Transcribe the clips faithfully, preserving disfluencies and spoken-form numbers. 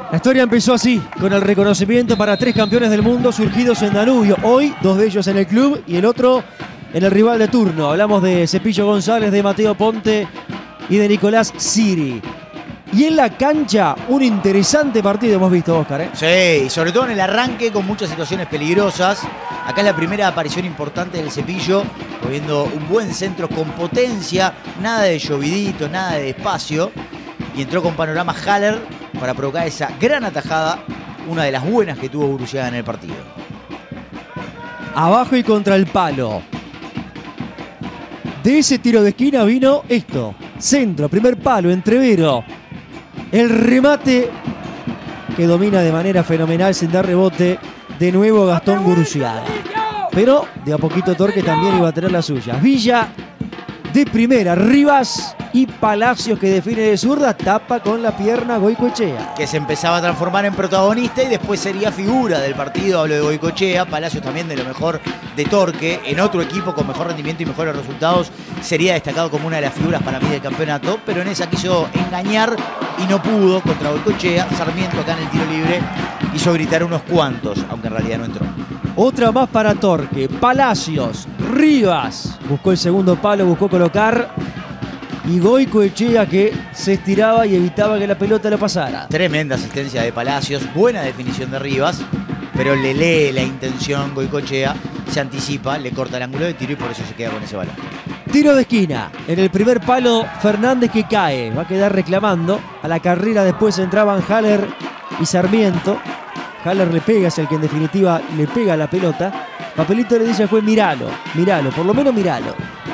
La historia empezó así, con el reconocimiento para tres campeones del mundo surgidos en Danubio. Hoy, dos de ellos en el club y el otro en el rival de turno. Hablamos de Cepillo González, de Mateo Ponte y de Nicolás Siri. Y en la cancha, un interesante partido hemos visto, Oscar, ¿eh? Sí, y sobre todo en el arranque con muchas situaciones peligrosas. Acá es la primera aparición importante del Cepillo, viendo un buen centro con potencia, nada de llovidito, nada de espacio. Y entró con panorama Haller para provocar esa gran atajada, una de las buenas que tuvo Guruceta en el partido. Abajo y contra el palo. De ese tiro de esquina vino esto. Centro, primer palo, entrevero. El remate que domina de manera fenomenal sin dar rebote. De nuevo Gastón Guruceta. Pero de a poquito Torque también iba a tener las suyas. Villa de primera, Rivas y Palacios, que define de zurda, tapa con la pierna Goicoechea. Que se empezaba a transformar en protagonista y después sería figura del partido. Hablo de Goicoechea, Palacios también de lo mejor de Torque. En otro equipo con mejor rendimiento y mejores resultados sería destacado como una de las figuras para mí del campeonato, pero en esa quiso engañar y no pudo contra Goicoechea. Sarmiento acá en el tiro libre hizo gritar unos cuantos, aunque en realidad no entró. Otra más para Torque. Palacios, Rivas. Buscó el segundo palo, buscó colocar. Y Goicoechea que se estiraba y evitaba que la pelota lo pasara. Tremenda asistencia de Palacios, buena definición de Rivas, pero le lee la intención Goicoechea, se anticipa, le corta el ángulo de tiro y por eso se queda con ese balón. Tiro de esquina. En el primer palo, Fernández que cae. Va a quedar reclamando. A la carrera después entraban Haller y Sarmiento. Haller le pega, es el que en definitiva le pega la pelota. Papelito le dice al juez, miralo, miralo, por lo menos miralo.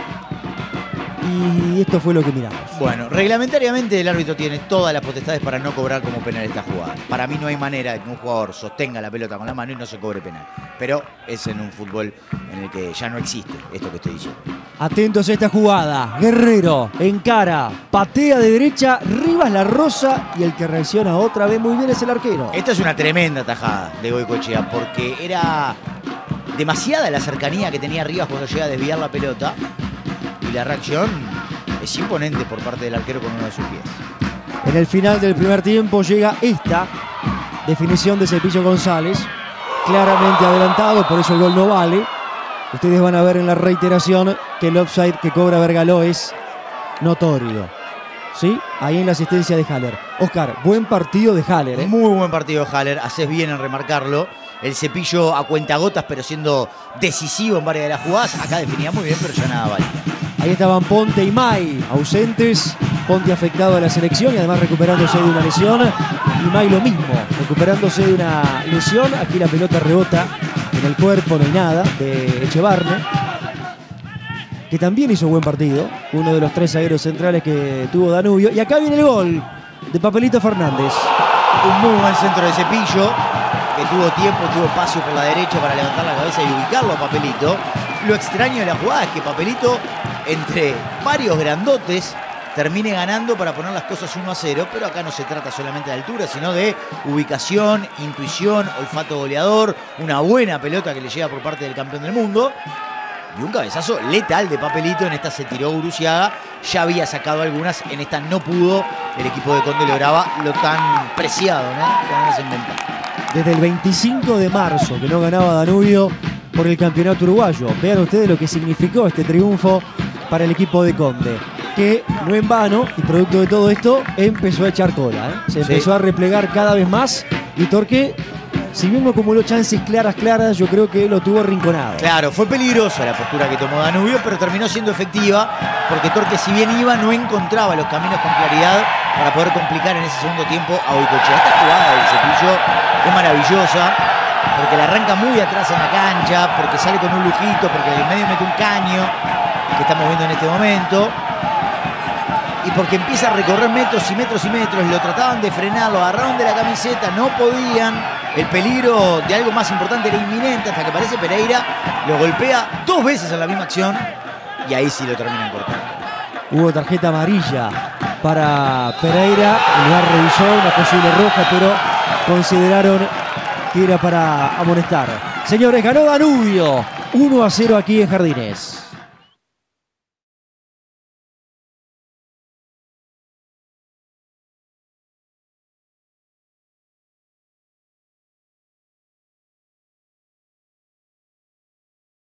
Y esto fue lo que miramos. Bueno, reglamentariamente el árbitro tiene todas las potestades para no cobrar como penal esta jugada. Para mí no hay manera de que un jugador sostenga la pelota con la mano y no se cobre penal. Pero es en un fútbol en el que ya no existe esto que estoy diciendo. Atentos a esta jugada. Guerrero encara, patea de derecha, Rivas la roza y el que reacciona otra vez muy bien es el arquero. Esta es una tremenda tajada de Goicoechea porque era demasiada la cercanía que tenía Rivas cuando llega a desviar la pelota. Y la reacción es imponente por parte del arquero con uno de sus pies. En el final del primer tiempo llega esta definición de Cepillo González. Claramente adelantado, por eso el gol no vale. Ustedes van a ver en la reiteración que el offside que cobra Vergaló es notorio. ¿Sí? Ahí en la asistencia de Haller. Oscar, buen partido de Haller, ¿eh? Muy buen partido de Haller, haces bien en remarcarlo. El Cepillo a cuentagotas, pero siendo decisivo en varias de las jugadas. Acá definía muy bien, pero ya nada vale. Ahí estaban Ponte y May, ausentes. Ponte afectado a la selección y además recuperándose de una lesión. Y May lo mismo, recuperándose de una lesión. Aquí la pelota rebota en el cuerpo, no hay nada, de Echevarne, que también hizo buen partido. Uno de los tres zagueros centrales que tuvo Danubio. Y acá viene el gol de Papelito Fernández. Un muy buen centro de Cepillo, que tuvo tiempo, tuvo espacio por la derecha para levantar la cabeza y ubicarlo a Papelito. Lo extraño de la jugada es que Papelito, entre varios grandotes, termine ganando para poner las cosas uno a cero, pero acá no se trata solamente de altura, sino de ubicación, intuición, olfato goleador, una buena pelota que le llega por parte del campeón del mundo y un cabezazo letal de Papelito. En esta se tiró Guruceta, ya había sacado algunas, en esta no pudo. El equipo de Conde lograba lo tan preciado, ¿no? Que no se inventa. Desde el veinticinco de marzo que no ganaba Danubio por el campeonato uruguayo. Vean ustedes lo que significó este triunfo para el equipo de Conde, que no en vano, y producto de todo esto, empezó a echar cola, ¿eh? Se empezó sí. a replegar cada vez más y Torque, si bien no acumuló chances claras, claras, yo creo que lo tuvo arrinconado. Claro, fue peligrosa la postura que tomó Danubio, pero terminó siendo efectiva porque Torque, si bien iba, no encontraba los caminos con claridad para poder complicar en ese segundo tiempo a Goicoechea. Esta jugada del Cepillo es maravillosa porque la arranca muy atrás en la cancha, porque sale con un lujito, porque en el medio mete un caño que estamos viendo en este momento, y porque empieza a recorrer metros y metros y metros. Lo trataban de frenar, lo agarraron de la camiseta, no podían. El peligro de algo más importante era inminente hasta que aparece Pereira, lo golpea dos veces en la misma acción y ahí sí lo terminan cortando. Hubo tarjeta amarilla para Pereira, el V A R revisó una posible roja, pero consideraron que era para amonestar. Señores, ganó Danubio uno a cero aquí en Jardines.